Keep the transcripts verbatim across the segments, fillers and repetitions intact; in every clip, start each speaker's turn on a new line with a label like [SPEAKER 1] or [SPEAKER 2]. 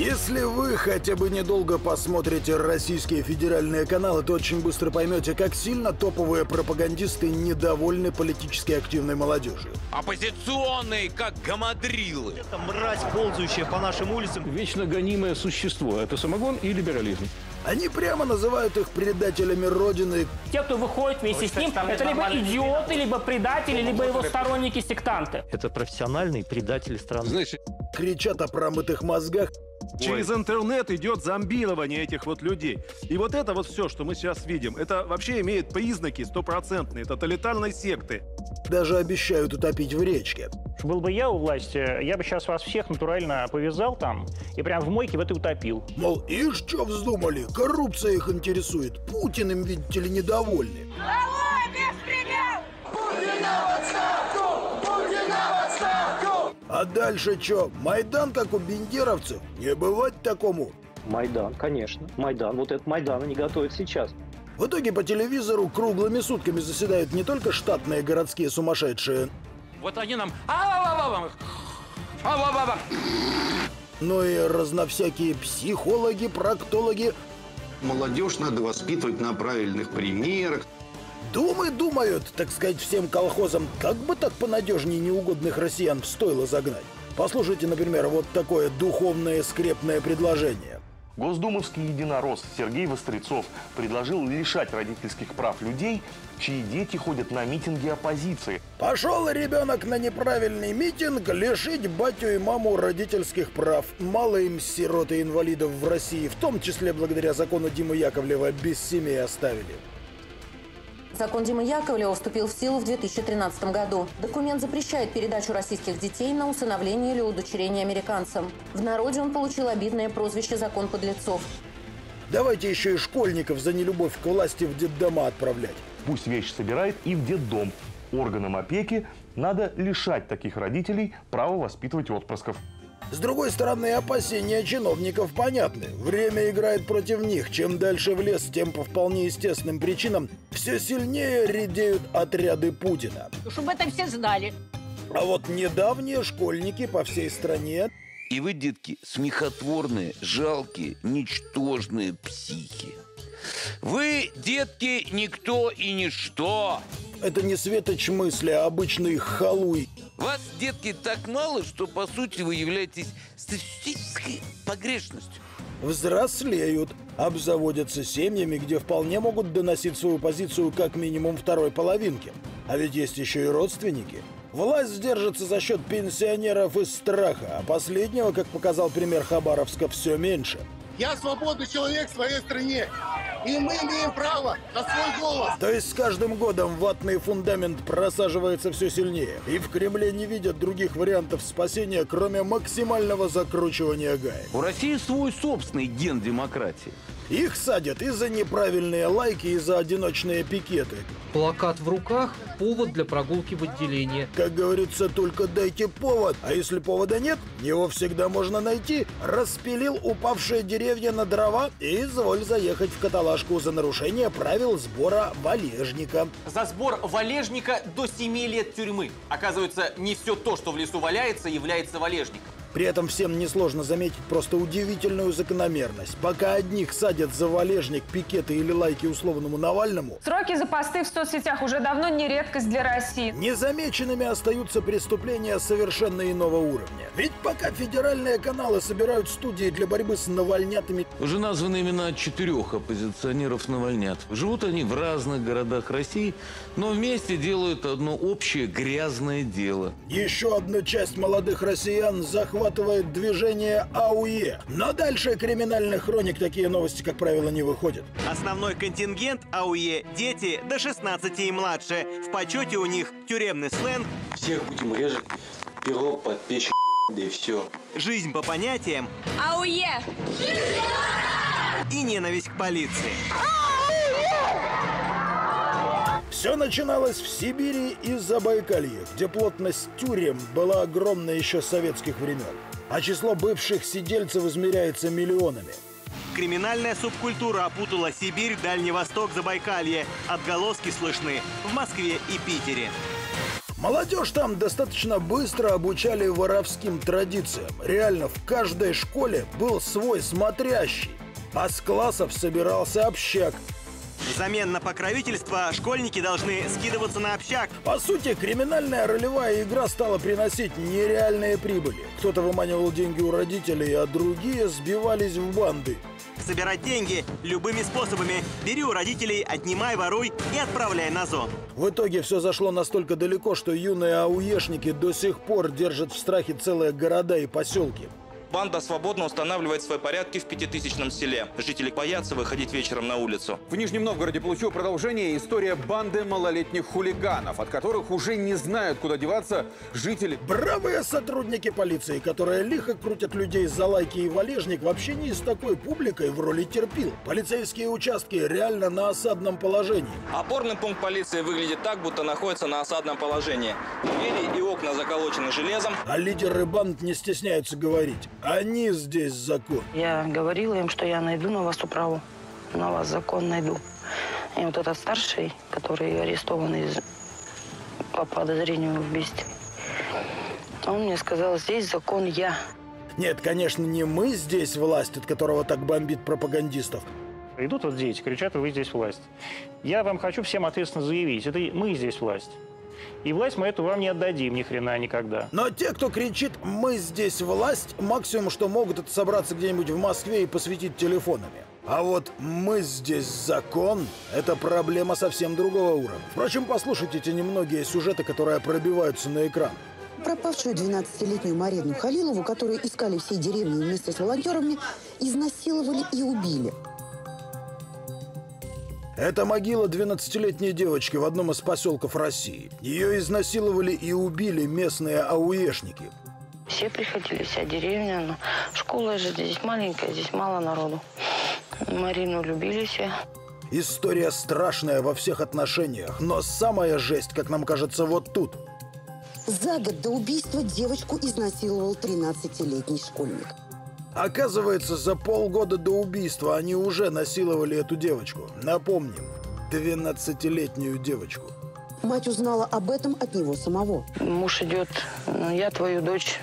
[SPEAKER 1] Если вы хотя бы недолго посмотрите российские федеральные каналы, то очень быстро поймете, как сильно топовые пропагандисты недовольны политически активной молодежью.
[SPEAKER 2] Оппозиционные, как гамадрилы.
[SPEAKER 3] Это мразь, ползающая по нашим улицам.
[SPEAKER 4] Вечно гонимое существо. Это самогон и либерализм.
[SPEAKER 1] Они прямо называют их предателями Родины.
[SPEAKER 5] Те, кто выходит вместе с ним, это либо идиоты, либо предатели, либо его сторонники-сектанты.
[SPEAKER 3] Это профессиональные предатели страны.
[SPEAKER 2] Знаешь,
[SPEAKER 1] Кричат о промытых мозгах.
[SPEAKER 6] Через интернет идет зомбирование этих вот людей. И вот это вот все, что мы сейчас видим, это вообще имеет признаки стопроцентные тоталитарной секты.
[SPEAKER 1] Даже обещают утопить в речке.
[SPEAKER 5] Был бы я у власти, я бы сейчас вас всех натурально повязал там и прям в мойке в это утопил.
[SPEAKER 1] Мол, ишь, что вздумали? Коррупция их интересует. Путин им, видите ли, недовольны.
[SPEAKER 7] Долой беспредел!
[SPEAKER 1] Путина в отставку! Путина в отставку! А дальше что? Майдан, как у бендеровцев? Не бывать такому.
[SPEAKER 8] Майдан, конечно. Майдан. Вот этот Майдан они готовят сейчас.
[SPEAKER 1] В итоге по телевизору круглыми сутками заседают не только штатные городские сумасшедшие,
[SPEAKER 2] вот они нам...
[SPEAKER 1] но и разновсякие психологи, проктологи.
[SPEAKER 9] Молодежь надо воспитывать на правильных примерах.
[SPEAKER 1] Думы думают, так сказать, всем колхозам, как бы так понадежнее неугодных россиян в стойло загнать. Послушайте, например, вот такое духовное скрепное предложение.
[SPEAKER 10] Госдумовский единорос Сергей Вострецов предложил лишать родительских прав людей, чьи дети ходят на митинги оппозиции.
[SPEAKER 1] Пошел ребенок на неправильный митинг лишить батю и маму родительских прав. Мало им сирот и инвалидов в России, в том числе благодаря закону Димы Яковлева, без семей оставили.
[SPEAKER 11] Закон Димы Яковлева вступил в силу в две тысячи тринадцатом году. Документ запрещает передачу российских детей на усыновление или удочерение американцам. В народе он получил обидное прозвище «Закон подлецов».
[SPEAKER 1] Давайте еще и школьников за нелюбовь к власти в детдома отправлять.
[SPEAKER 10] Пусть вещи собирает и в детдом. Органам опеки надо лишать таких родителей права воспитывать отпрысков.
[SPEAKER 1] С другой стороны, опасения чиновников понятны. Время играет против них. Чем дальше в лес, тем по вполне естественным причинам все сильнее редеют отряды Путина.
[SPEAKER 7] Чтобы это все знали.
[SPEAKER 1] А вот недавние школьники по всей стране...
[SPEAKER 2] И вы, детки, смехотворные, жалкие, ничтожные психи. Вы, детки, никто и ничто.
[SPEAKER 1] Это не светоч мысли, а обычный халуй.
[SPEAKER 2] Вас, детки, так мало, что, по сути, вы являетесь статистической погрешностью.
[SPEAKER 1] Взрослеют, обзаводятся семьями, где вполне могут доносить свою позицию как минимум второй половинке. А ведь есть еще и родственники. Власть держится за счет пенсионеров из страха, а последнего, как показал пример Хабаровска, все меньше.
[SPEAKER 12] Я свободный человек в своей стране, и мы имеем право на свой голос.
[SPEAKER 1] То есть с каждым годом ватный фундамент просаживается все сильнее, и в Кремле не видят других вариантов спасения, кроме максимального закручивания гаек.
[SPEAKER 2] У России свой собственный ген демократии.
[SPEAKER 1] Их садят и за неправильные лайки, и за одиночные пикеты.
[SPEAKER 13] Плакат в руках – повод для прогулки в отделение.
[SPEAKER 1] Как говорится, только дайте повод. А если повода нет, его всегда можно найти. Распилил упавшие деревья на дрова и изволь заехать в каталажку за нарушение правил сбора валежника.
[SPEAKER 14] За сбор валежника до семи лет тюрьмы. Оказывается, не все то, что в лесу валяется, является валежником.
[SPEAKER 1] При этом всем несложно заметить просто удивительную закономерность. Пока одних садят за валежник, пикеты или лайки условному Навальному,
[SPEAKER 15] сроки за посты в соцсетях уже давно не редкость для России.
[SPEAKER 1] Незамеченными остаются преступления совершенно иного уровня. Ведь пока федеральные каналы собирают студии для борьбы с навальнятами...
[SPEAKER 2] Уже названы имена четырех оппозиционеров-навальнят. Живут они в разных городах России, но вместе делают одно общее грязное дело.
[SPEAKER 1] Еще одну часть молодых россиян захватывает движение АУЕ. Но дальше криминальных хроник такие новости, как правило, не выходят.
[SPEAKER 3] Основной контингент АУЕ – дети до шестнадцати и младше. В почете у них тюремный сленг.
[SPEAKER 16] Всех будем резать, перо под печень, да и все.
[SPEAKER 3] Жизнь по понятиям.
[SPEAKER 7] АУЕ!
[SPEAKER 3] И ненависть к полиции.
[SPEAKER 1] Все начиналось в Сибири и Забайкалье, где плотность тюрем была огромна еще с советских времен, а число бывших сидельцев измеряется миллионами.
[SPEAKER 3] Криминальная субкультура опутала Сибирь, Дальний Восток, Забайкалье. Отголоски слышны в Москве и Питере.
[SPEAKER 1] Молодежь там достаточно быстро обучали воровским традициям. Реально, в каждой школе был свой смотрящий, а с классов собирался общак.
[SPEAKER 3] Взамен на покровительство школьники должны скидываться на общак.
[SPEAKER 1] По сути, криминальная ролевая игра стала приносить нереальные прибыли. Кто-то выманивал деньги у родителей, а другие сбивались в банды.
[SPEAKER 3] Собирать деньги любыми способами. Бери у родителей, отнимай, воруй и отправляй на зону.
[SPEAKER 1] В итоге все зашло настолько далеко, что юные ауешники до сих пор держат в страхе целые города и поселки.
[SPEAKER 17] Банда свободно устанавливает свои порядки в пятитысячном селе. Жители боятся выходить вечером на улицу.
[SPEAKER 18] В Нижнем Новгороде получила продолжение история банды малолетних хулиганов, от которых уже не знают, куда деваться жители.
[SPEAKER 1] Бравые сотрудники полиции, которые лихо крутят людей за лайки и валежник, вообще не с такой публикой в роли терпил. Полицейские участки реально на осадном положении.
[SPEAKER 17] Опорный пункт полиции выглядит так, будто находится на осадном положении. Двери и окна заколочены железом.
[SPEAKER 1] А лидеры банд не стесняются говорить. Они здесь закон.
[SPEAKER 19] Я говорила им, что я найду на вас управу, на вас закон найду. И вот этот старший, который арестован из... по подозрению в убийстве, он мне сказал, здесь закон я.
[SPEAKER 1] Нет, конечно, не мы здесь власть, от которого так бомбит пропагандистов.
[SPEAKER 5] Идут вот дети, кричат, вы здесь власть. Я вам хочу всем ответственно заявить, это мы здесь власть. И власть мы эту вам не отдадим ни хрена никогда.
[SPEAKER 1] Но те, кто кричит «мы здесь власть», максимум, что могут, это собраться где-нибудь в Москве и посветить телефонами. А вот «мы здесь закон» — это проблема совсем другого уровня. Впрочем, послушайте те немногие сюжеты, которые пробиваются на экран.
[SPEAKER 20] Пропавшую двенадцатилетнюю Марину Халилову, которую искали всей деревней вместе с волонтерами, изнасиловали и убили.
[SPEAKER 1] Это могила двенадцатилетней девочки в одном из поселков России. Ее изнасиловали и убили местные ауешники.
[SPEAKER 19] Все приходили, вся деревня, но школа же здесь маленькая, здесь мало народу. Марину любили все.
[SPEAKER 1] История страшная во всех отношениях, но самая жесть, как нам кажется, вот тут.
[SPEAKER 20] За год до убийства девочку изнасиловал тринадцатилетний школьник.
[SPEAKER 1] Оказывается, за полгода до убийства они уже насиловали эту девочку. Напомним, двенадцатилетнюю девочку.
[SPEAKER 20] Мать узнала об этом от него самого.
[SPEAKER 19] Муж идет, я твою дочь,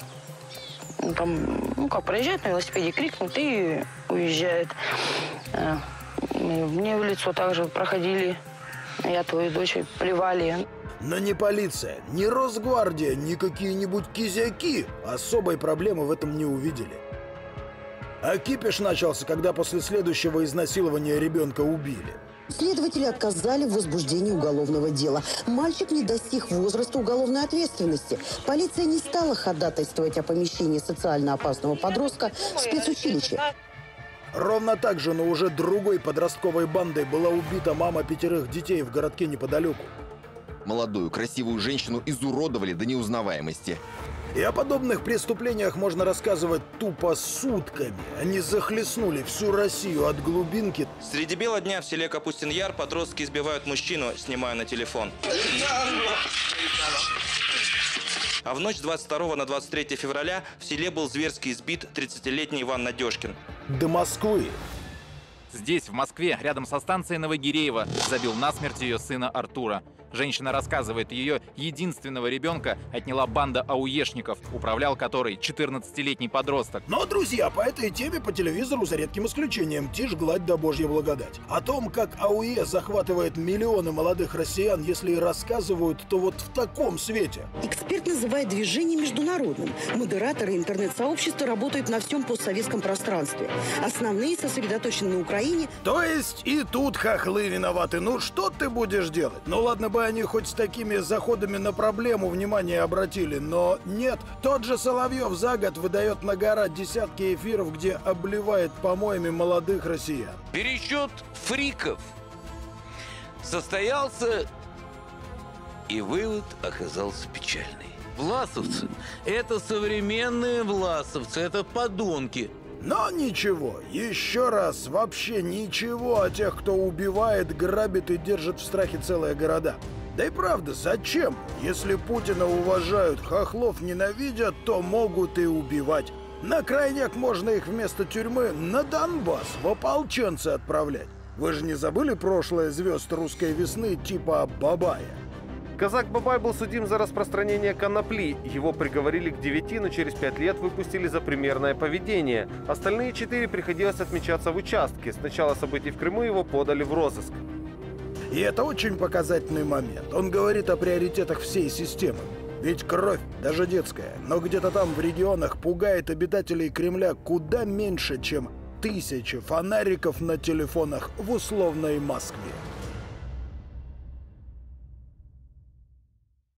[SPEAKER 19] там, ну как, проезжает на велосипеде, крикнут и уезжает. Мне в лицо также проходили, я твою дочь плевали.
[SPEAKER 1] Но ни полиция, ни Росгвардия, ни какие-нибудь кизяки особой проблемы в этом не увидели. А кипиш начался, когда после следующего изнасилования ребенка убили.
[SPEAKER 20] Следователи отказали в возбуждении уголовного дела. Мальчик не достиг возраста уголовной ответственности. Полиция не стала ходатайствовать о помещении социально опасного подростка в спецучилище.
[SPEAKER 1] Ровно так же, но уже другой подростковой бандой была убита мама пятерых детей в городке неподалеку.
[SPEAKER 21] Молодую, красивую женщину изуродовали до неузнаваемости.
[SPEAKER 1] И о подобных преступлениях можно рассказывать тупо сутками. Они захлестнули всю Россию от глубинки.
[SPEAKER 17] Среди бела дня в селе Капустин-Яр подростки избивают мужчину, снимая на телефон. А в ночь с двадцать второго на двадцать третье февраля в селе был зверски избит тридцатилетний Иван Надежкин.
[SPEAKER 1] До Москвы.
[SPEAKER 22] Здесь, в Москве, рядом со станцией Новогиреево, забил насмерть ее сына Артура. Женщина рассказывает, ее единственного ребенка отняла банда ауешников, управлял которой четырнадцатилетний подросток.
[SPEAKER 1] Но, друзья, по этой теме по телевизору, за редким исключением, тишь гладь да божья благодать. О том, как АУЕ захватывает миллионы молодых россиян, если и рассказывают, то вот в таком свете.
[SPEAKER 20] Эксперт называет движение международным. Модераторы интернет-сообщества работают на всем постсоветском пространстве. Основные сосредоточены на Украине.
[SPEAKER 1] То есть и тут хохлы виноваты. Ну что ты будешь делать? Ну ладно бы они хоть с такими заходами на проблему внимание обратили, но нет. Тот же Соловьев за год выдает на гора десятки эфиров, где обливает помоями молодых россиян.
[SPEAKER 2] Пересчет фриков состоялся, и вывод оказался печальный. Власовцы – это современные власовцы, это подонки.
[SPEAKER 1] Но ничего, еще раз, вообще ничего о тех, кто убивает, грабит и держит в страхе целые города. Да и правда, зачем? Если Путина уважают, хохлов ненавидят, то могут и убивать. На крайняк можно их вместо тюрьмы на Донбасс в ополченцы отправлять. Вы же не забыли прошлое звезд русской весны типа Бабая?
[SPEAKER 4] Казак Бабай был судим за распространение конопли. Его приговорили к девяти, но через пять лет выпустили за примерное поведение. Остальные четыре приходилось отмечаться в участке. С начала событий в Крыму его подали в розыск.
[SPEAKER 1] И это очень показательный момент. Он говорит о приоритетах всей системы. Ведь кровь, даже детская, но где-то там в регионах пугает обитателей Кремля куда меньше, чем тысячи фонариков на телефонах в условной Москве.